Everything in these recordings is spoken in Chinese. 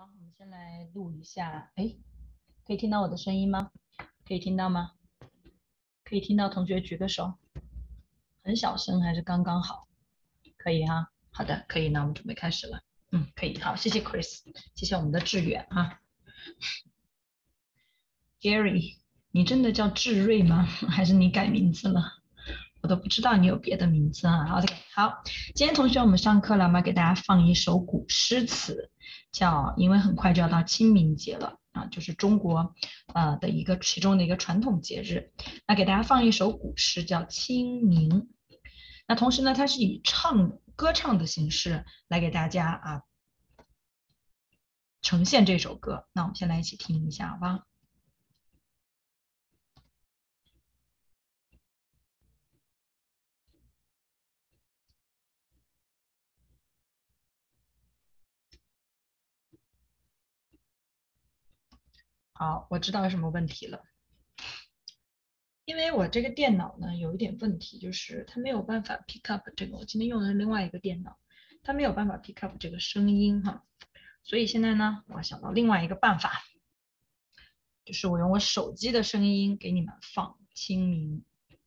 好，我们先来录一下。哎，可以听到我的声音吗？可以听到吗？可以听到，同学举个手。很小声还是刚刚好？可以哈。好的，可以。那我们准备开始了。可以。好，谢谢 Chris，谢谢我们的志远哈。Gary，你真的叫志瑞吗？还是你改名字了？我都不知道你有别的名字啊。OK，好，今天同学我们上课了，我们给大家放一首古诗词，因为很快就要到清明节了啊，就是中国的其中的一个传统节日，那给大家放一首古诗叫《清明》。那同时呢，它是以歌唱的形式来给大家呈现这首歌。那我们先来一起听一下，好吧？好，我知道有什么问题了。因为我这个电脑呢有一点问题，就是它没有办法 pick up 这个，我今天用的是另外一个电脑，它没有办法 pick up 这个声音哈，所以现在呢，我想到另外一个办法，就是我用我手机的声音给你们放清明，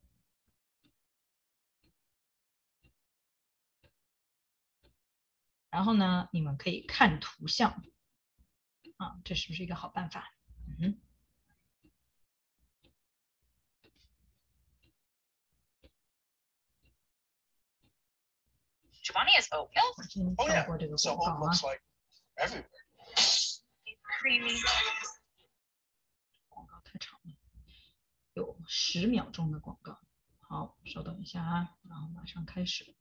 然后呢，你们可以看图像啊，这是不是一个好办法？ Giovanni is oatmeal? 我先跳过这个广告啊。广告太长了，有10秒钟的广告。好，稍等一下啊，然后马上开始。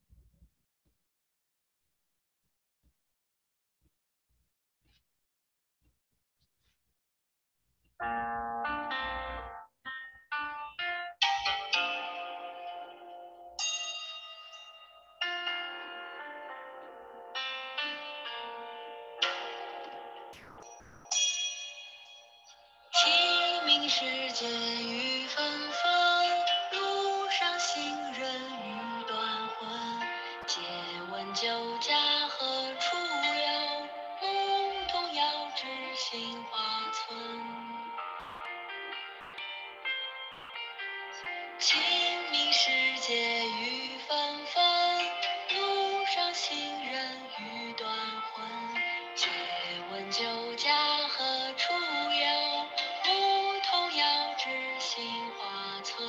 清明时节雨纷纷，路上行人欲断魂。借问酒家何处有？牧童遥指杏花村。清明时节雨纷纷，路上行人欲断魂。借问酒家何处有？牧童遥指杏花村。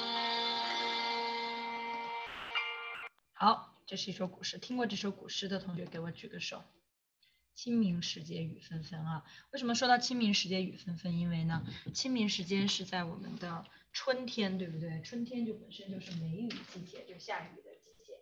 好，这是一首古诗，听过这首古诗的同学给我举个手。清明时节雨纷纷啊，为什么说到清明时节雨纷纷？因为呢，清明时间是在我们的春天，对不对？春天就本身就是梅雨季节，就下雨的季节。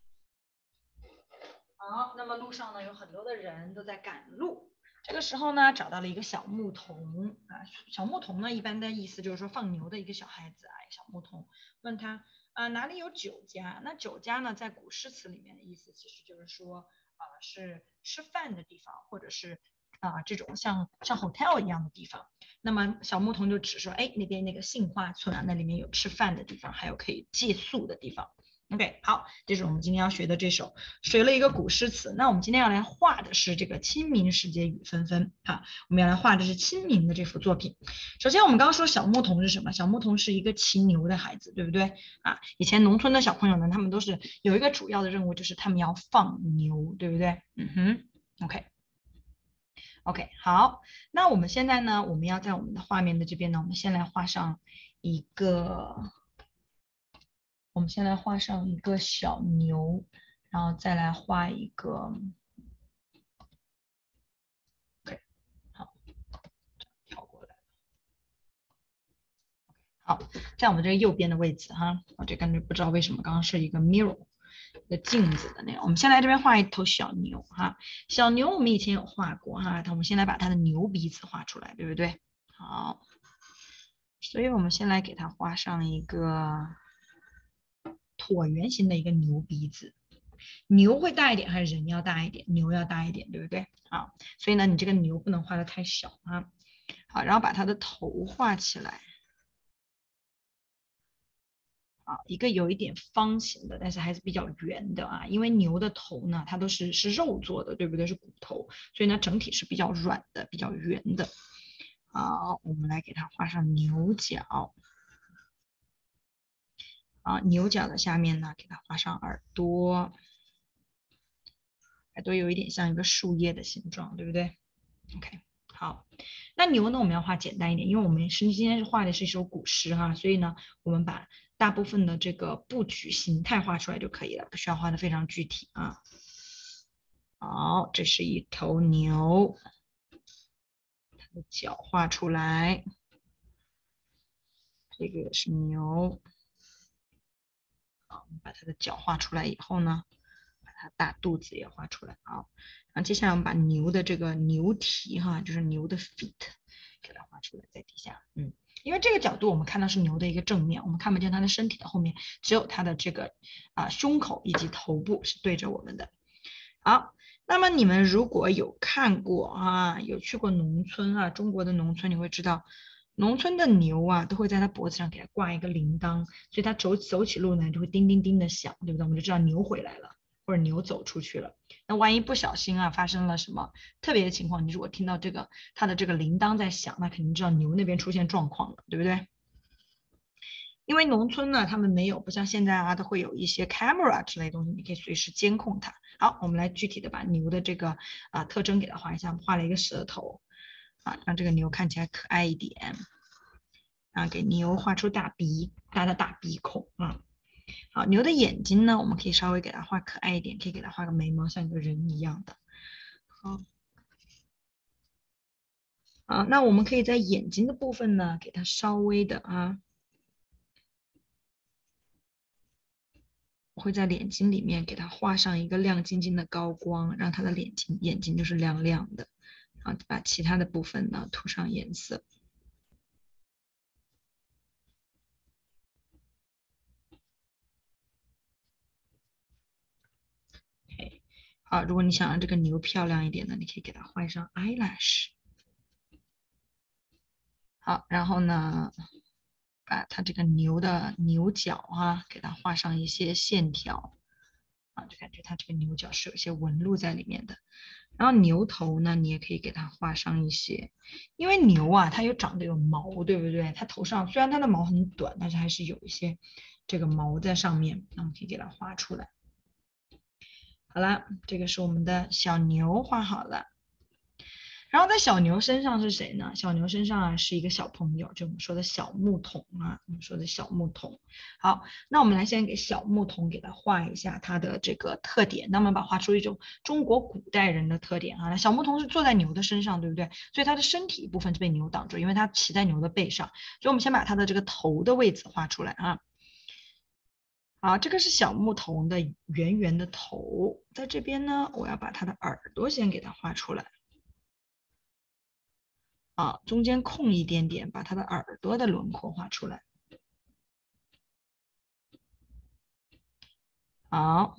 好，那么路上呢有很多的人都在赶路，这个时候呢找到了一个小牧童啊，小牧童呢一般的意思就是说放牛的一个小孩子啊，小牧童问他哪里有酒家？那酒家呢在古诗词里面的意思其实就是说是吃饭的地方，或者是这种像 hotel 一样的地方。那么小牧童就指说，哎，那边那个杏花村啊，那里面有吃饭的地方，还有可以借宿的地方。OK， 好，这是我们今天要学的这首，学了一个古诗词。那我们今天要来画的是这个清明时节雨纷纷啊，我们要来画的是清明的这幅作品。首先，我们刚刚说小牧童是什么？小牧童是一个骑牛的孩子，对不对啊？以前农村的小朋友呢，他们都是有一个主要的任务，就是他们要放牛，对不对？OK，好，那我们现在呢，我们要在我们的画面的这边呢，我们先来画上一个。我们先来画上一个小牛，然后再来画一个 ，OK， 好，跳过来，好，在我们这个右边的位置哈，我这感觉不知道为什么刚刚是一个 mirror， 一个镜子的那个。我们先来这边画一头小牛哈，小牛我们以前有画过哈，我们先来把它的牛鼻子画出来，对不对？好，所以我们先来给它画上一个椭圆形的一个牛鼻子。牛会大一点还是人要大一点？牛要大一点，对不对？好，所以呢，你这个牛不能画的太小啊。好，然后把它的头画起来。 啊，一个有一点方形的，但是还是比较圆的啊，因为牛的头呢，它都是肉做的，对不对？是骨头，所以呢整体是比较软的，比较圆的。好，我们来给它画上牛角。啊，牛角的下面呢，给它画上耳朵，耳朵有一点像一个树叶的形状，对不对 ？OK，好，那牛呢，我们要画简单一点，因为我们今天是画的是一首古诗哈，所以呢，我们把大部分的这个布局形态画出来就可以了，不需要画的非常具体啊。好，这是一头牛，它的脚画出来，这个也是牛。好，我们把它的脚画出来以后呢，把它大肚子也画出来。好，然后接下来我们把牛的这个牛蹄哈，就是牛的 feet 给它画出来在底下。因为这个角度我们看到是牛的一个正面，我们看不见它的身体的后面，只有它的这个胸口以及头部是对着我们的。好，那么你们如果有看过啊，有去过农村啊，中国的农村，你会知道，农村的牛啊，都会在它脖子上给它挂一个铃铛，所以它走起路呢就会叮叮叮的响，对不对？我们就知道牛回来了，或者牛走出去了。那万一不小心啊发生了什么特别的情况，你如果听到这个它的这个铃铛在响，那肯定知道牛那边出现状况了，对不对？因为农村呢，他们没有不像现在啊，都会有一些 camera 之类的东西，你可以随时监控它。好，我们来具体的把牛的这个特征给它画一下，画了一个舌头啊，让这个牛看起来可爱一点。啊，给牛画出大鼻，它的大鼻孔啊。好，牛的眼睛呢，我们可以稍微给它画可爱一点，可以给它画个眉毛，像一个人一样的。好，好，那我们可以在眼睛的部分呢，给它稍微的我会在眼睛里面给它画上一个亮晶晶的高光，让它的眼睛就是亮亮的，然后把其他的部分呢涂上颜色。OK，好，如果你想让这个牛漂亮一点呢，你可以给它画上 eyelash。好，然后呢，把它这个牛的牛角给它画上一些线条。啊，就感觉它这个牛角是有一些纹路在里面的。然后牛头呢，你也可以给它画上一些，因为牛啊，它长得有毛，对不对？它头上虽然它的毛很短，但是还是有一些这个毛在上面，那我们可以给它画出来。好了，这个是我们的小牛画好了。然后在小牛身上是谁呢？小牛身上是一个小朋友，就我们说的小牧童啊，我们说的小牧童。好，那我们来先给小牧童给他画一下他的这个特点，那么把画出一种中国古代人的特点啊。那小牧童是坐在牛的身上，对不对？所以他的身体部分是被牛挡住，因为他骑在牛的背上。所以我们先把他的这个头的位置画出来啊。好，这个是小牧童的圆圆的头，在这边呢，我要把他的耳朵先给他画出来。啊，中间空一点点，把它的耳朵的轮廓画出来。好，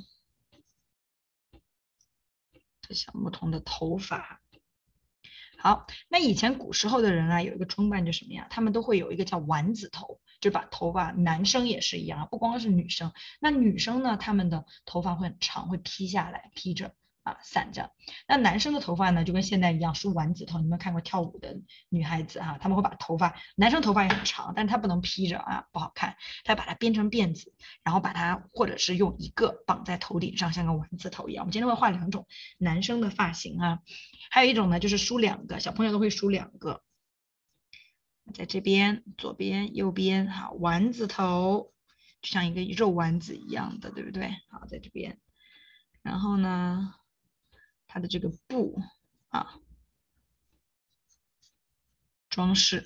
这小牧童的头发。好，那以前古时候的人啊，有一个装扮就什么呀？他们都会有一个叫丸子头，就把头发，男生也是一样，不光是女生。那女生呢，他们的头发会很长，会披下来，披着散着。那男生的头发呢，就跟现在一样梳丸子头。你们看过跳舞的女孩子他们会把头发，男生头发也很长，但是他不能披着不好看，他把它编成辫子，然后把它或者是用一个绑在头顶上，像个丸子头一样。我们今天会画两种男生的发型还有一种呢，就是梳两个，小朋友都会梳两个，在这边左边右边，好，丸子头，就像一个肉丸子一样的，对不对？好，在这边，然后呢，它的这个布装饰，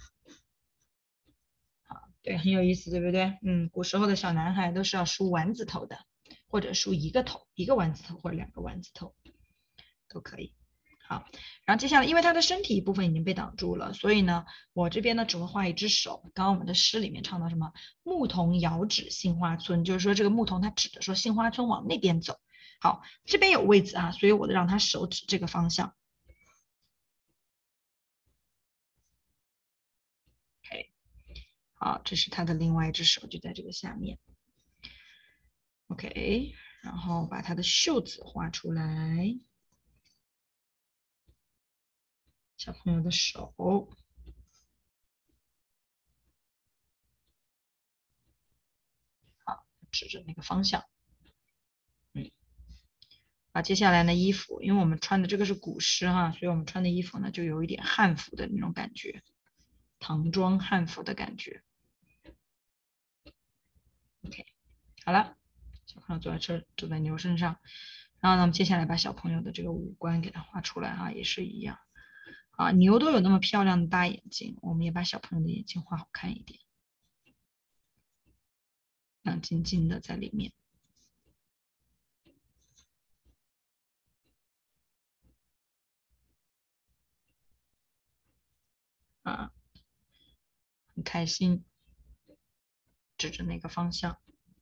对，很有意思，对不对？古时候的小男孩都是要梳丸子头的，或者梳一个头，一个丸子头或者两个丸子头都可以。好，然后接下来，因为他的身体一部分已经被挡住了，所以呢，我这边呢只会画一只手。刚刚我们的诗里面唱到什么？牧童遥指杏花村，就是说这个牧童他指着说杏花村往那边走。好，这边有位置所以我让他手指这个方向。OK， 好，这是它的另外一只手就在这个下面。OK， 然后把它的袖子画出来，小朋友的手。好，指着那个方向。接下来呢，衣服，因为我们穿的这个是古诗哈，所以我们穿的衣服呢就有一点汉服的那种感觉，唐装汉服的感觉。OK， 好了，小朋友坐在牛身上，然后呢，我们接下来把小朋友的这个五官给它画出来哈，也是一样。牛都有那么漂亮的大眼睛，我们也把小朋友的眼睛画好看一点，亮晶晶的在里面。很开心，指着那个方向。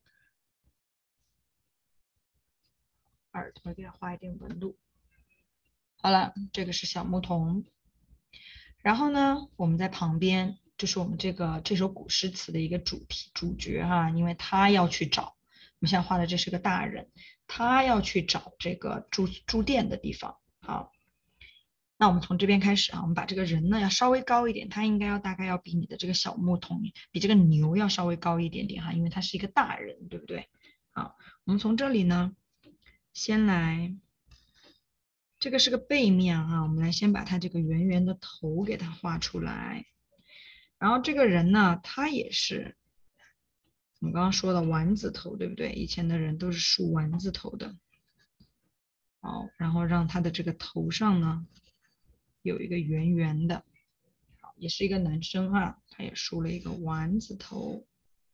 耳朵给它画一点纹路。好了，这个是小牧童。然后呢，我们在旁边就是我们这首古诗词的一个主角哈，因为他要去找，我们现在画的这是个大人，他要去找这个住店的地方。好，那我们从这边开始啊，我们把这个人呢要稍微高一点，他应该大概要比你的这个小牧童，比这个牛要稍微高一点点哈，因为他是一个大人，对不对？好，我们从这里呢，先来。这个是个背面啊，我们来先把它这个圆圆的头给它画出来。然后这个人呢，他也是我们刚刚说的丸子头，对不对？以前的人都是梳丸子头的。好，然后让他的这个头上呢有一个圆圆的，好，也是一个男生啊，他也梳了一个丸子头。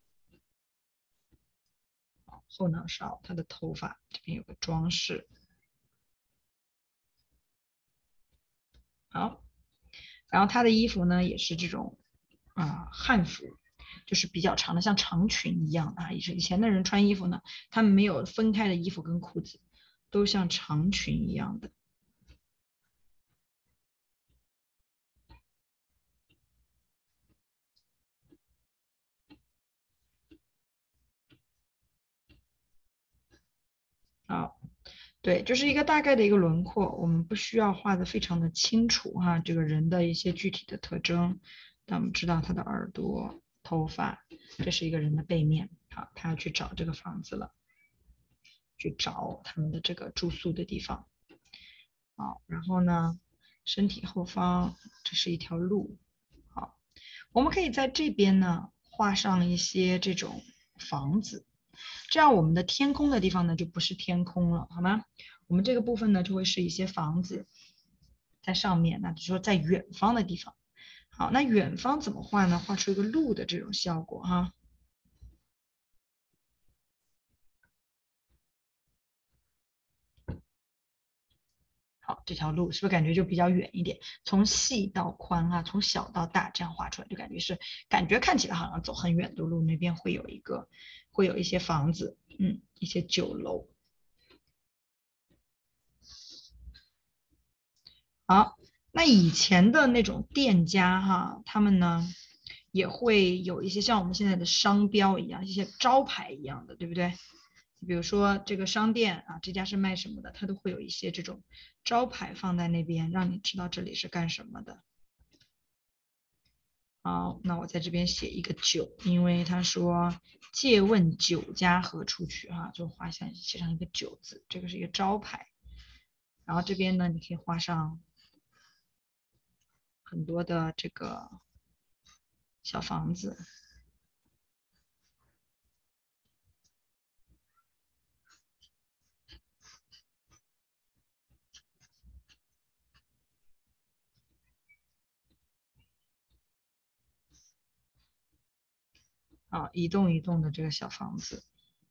后脑勺，他的头发这边有个装饰。好，然后他的衣服呢也是这种汉服，就是比较长的，像长裙一样的啊。以前的人穿衣服呢，他们没有分开的衣服跟裤子，都像长裙一样的。好，对，就是一个大概的一个轮廓，我们不需要画的非常的清楚哈，这个人的一些具体的特征，但我们知道他的耳朵、头发，这是一个人的背面。好，他要去找这个房子了，去找他们的这个住宿的地方。好，然后呢，身体后方这是一条路。好，我们可以在这边呢画上一些这种房子，这样我们的天空的地方呢就不是天空了，好吗？我们这个部分呢就会是一些房子在上面，那就是说在远方的地方。好，那远方怎么画呢？画出一个路的这种效果哈。好，这条路是不是感觉就比较远一点？从细到宽啊，从小到大这样画出来，就感觉看起来好像走很远的路，那边会有一些房子，一些酒楼。好，那以前的那种店家哈，他们呢也会有一些像我们现在的商标一样，一些招牌一样的，对不对？比如说这个商店啊，这家是卖什么的，它都会有一些这种招牌放在那边，让你知道这里是干什么的。好，那我在这边写一个酒，因为他说借问酒家何处去哈，就画下写上一个酒字，这个是一个招牌。然后这边呢，你可以画上很多的这个小房子。一栋一栋的这个小房子。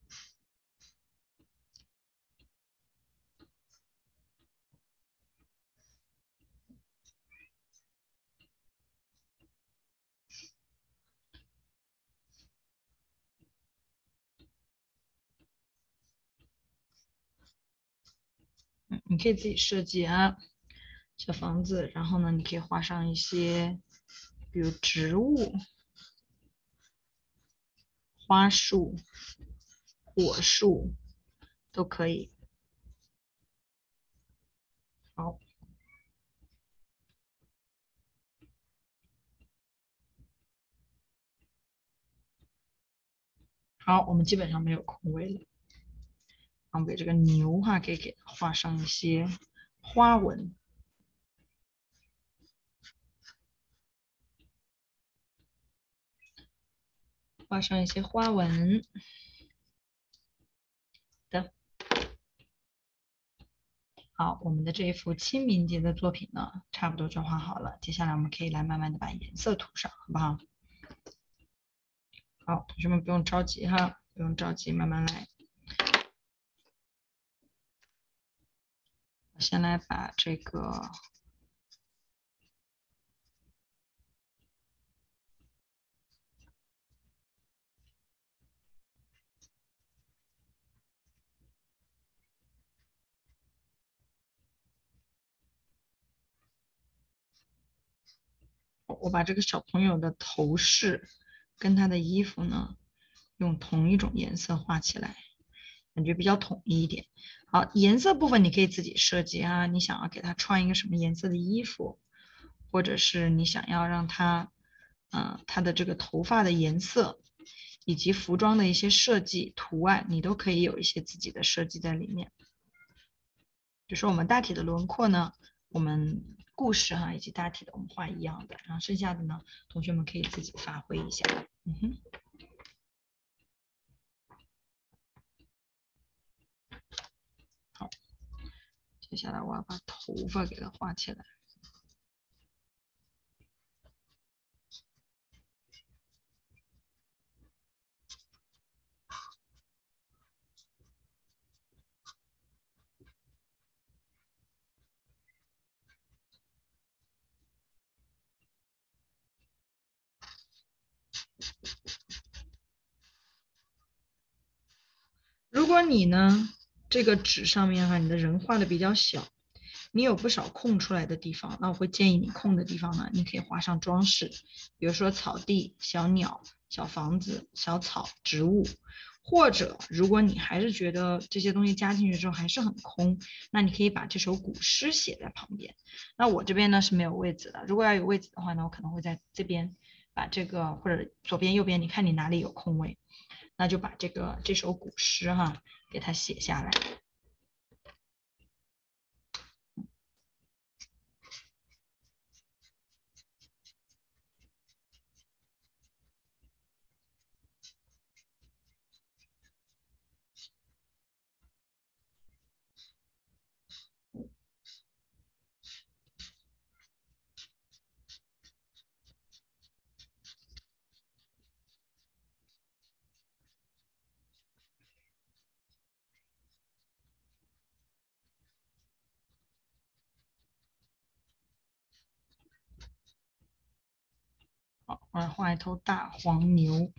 你可以自己设计啊，小房子，然后呢，你可以画上一些，比如植物， 花束、果树都可以。好，好，我们基本上没有空位了。我们给这个牛哈，给它画上一些花纹。画上一些花纹的。好，我们的这一幅清明节的作品呢，差不多就画好了。接下来我们可以来慢慢的把颜色涂上，好不好？好，同学们不用着急哈，不用着急，慢慢来。我先来把这个我把这个小朋友的头饰跟他的衣服呢，用同一种颜色画起来，感觉比较统一一点。好，颜色部分你可以自己设计啊，你想要给他穿一个什么颜色的衣服，或者是你想要让他，他的这个头发的颜色，以及服装的一些设计图案，你都可以有一些自己的设计在里面。就是我们大体的轮廓呢，我们故事哈以及大体的我们画一样的，然后剩下的呢，同学们可以自己发挥一下。嗯哼。好，接下来我要把头发给它画起来。如果你呢，这个纸上面哈，你的人画的比较小，你有不少空出来的地方，那我会建议你空的地方呢，你可以画上装饰，比如说草地、小鸟、小房子、小草、植物，或者如果你还是觉得这些东西加进去之后还是很空，那你可以把这首古诗写在旁边。那我这边呢是没有位置的，如果要有位置的话呢，我可能会在这边把这个或者左边、右边，你看你哪里有空位。那就把这首古诗哈给它写下来。好，我来画一头大黄牛。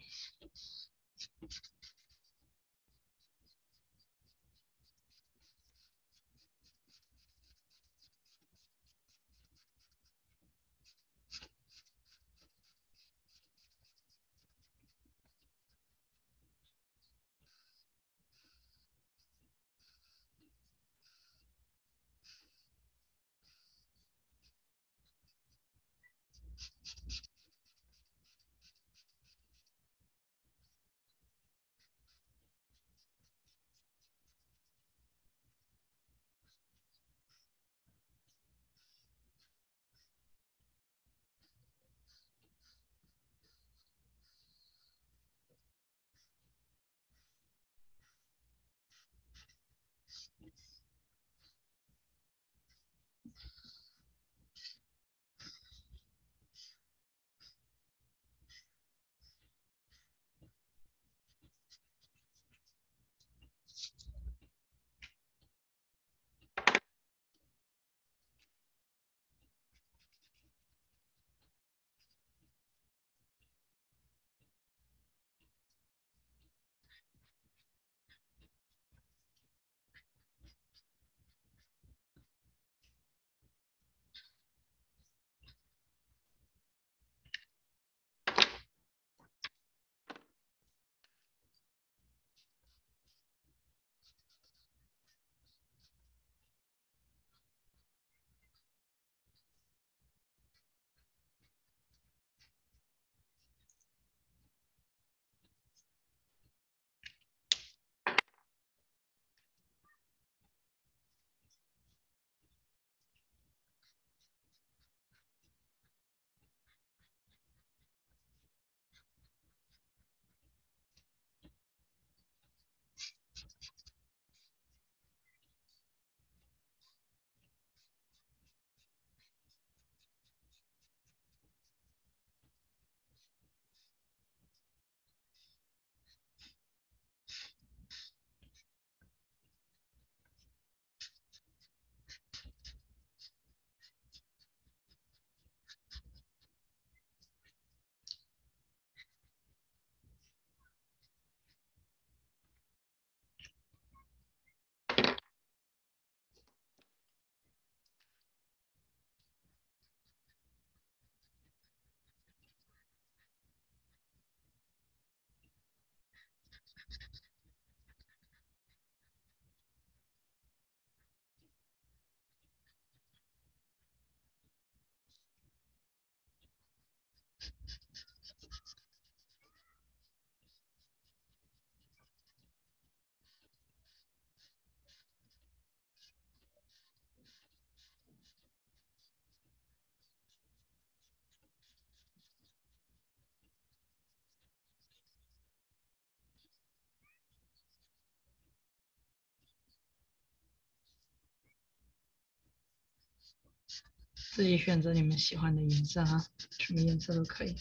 自己选择你们喜欢的颜色哈，什么颜色都可以。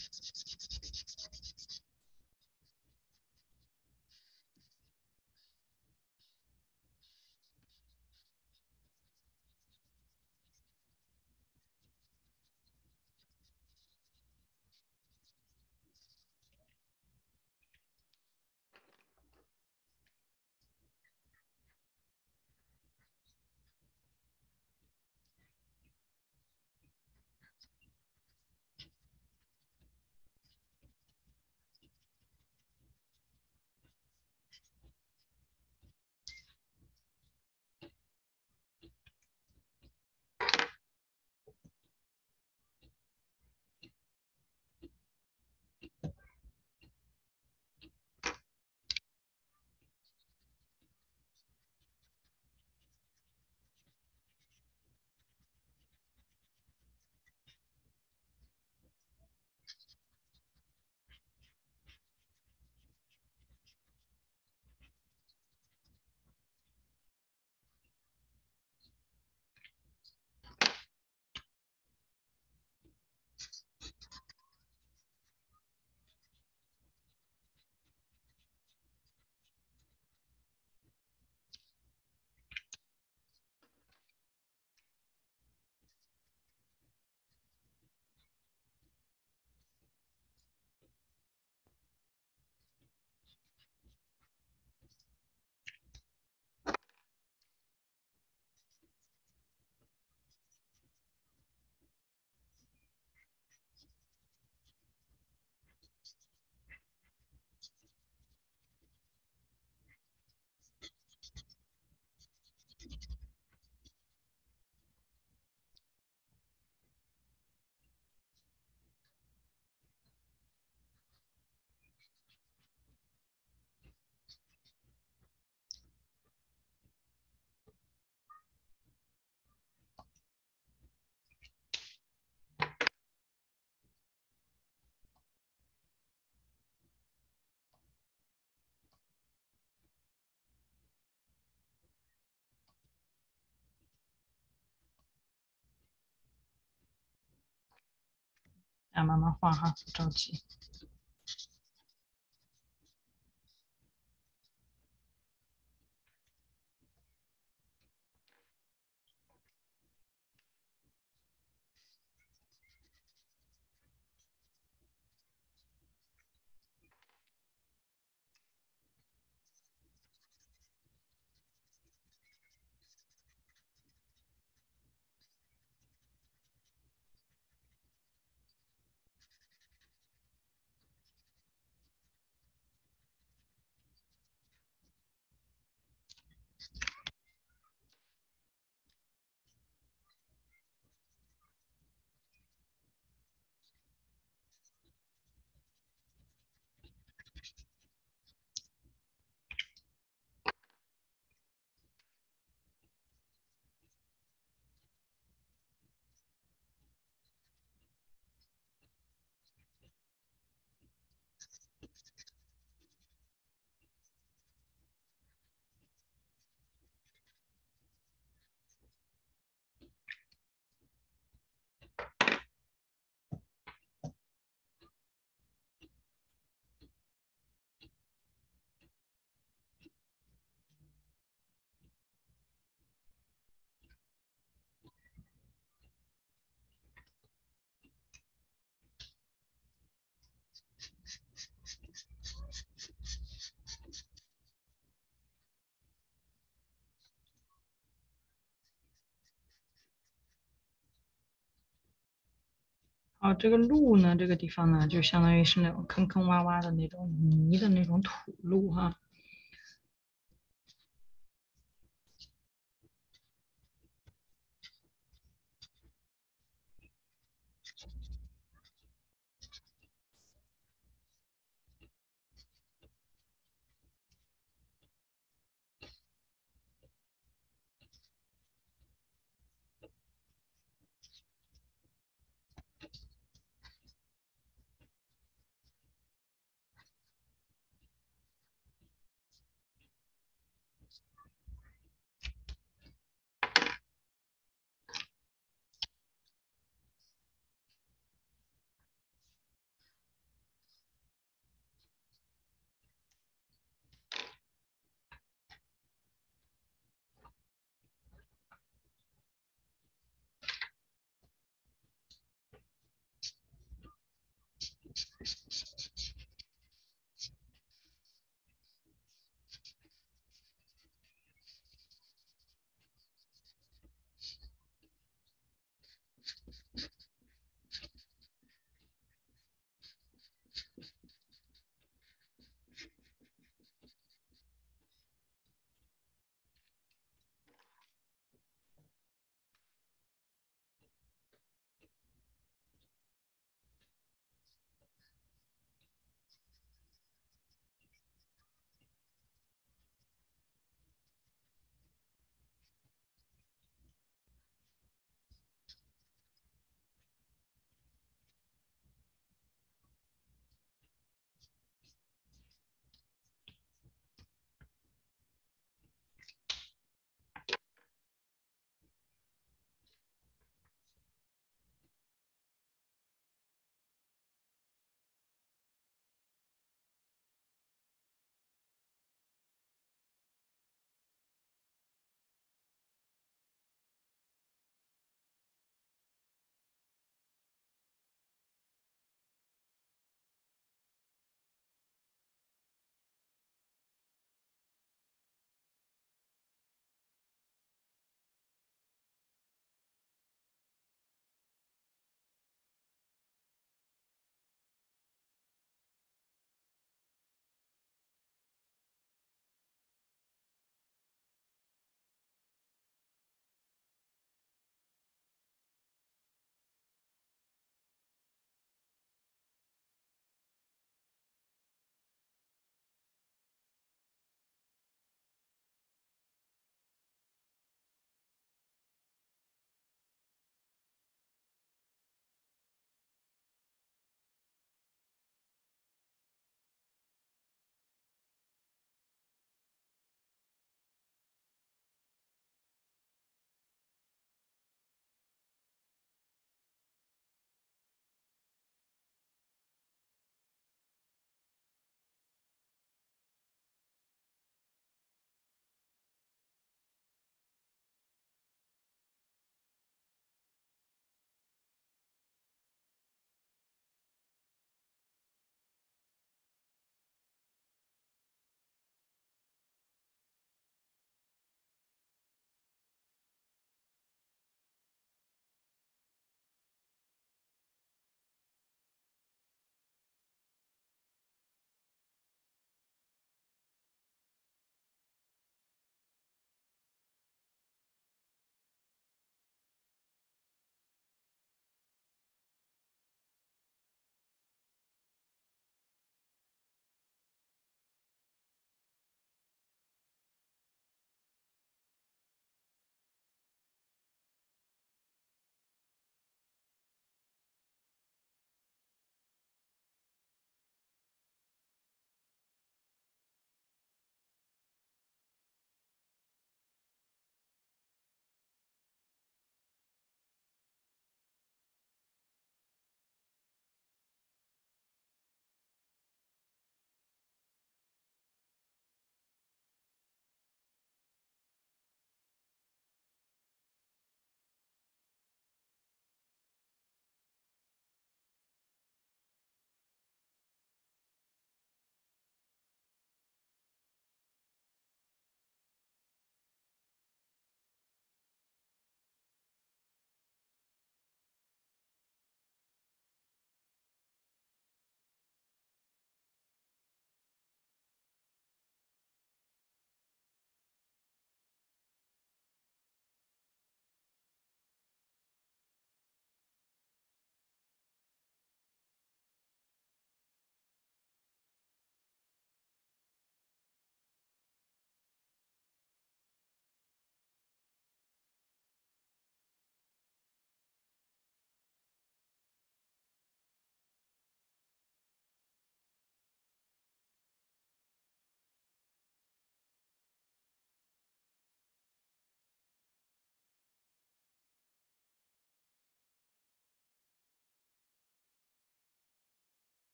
来慢慢画哈，不着急。好，这个路呢，这个地方呢，就相当于是那种坑坑洼洼的那种泥的那种土路哈。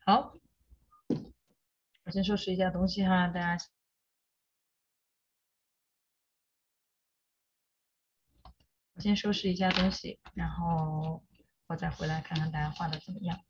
好，我先收拾一下东西哈，大家。我先收拾一下东西，然后我再回来看看大家画的怎么样。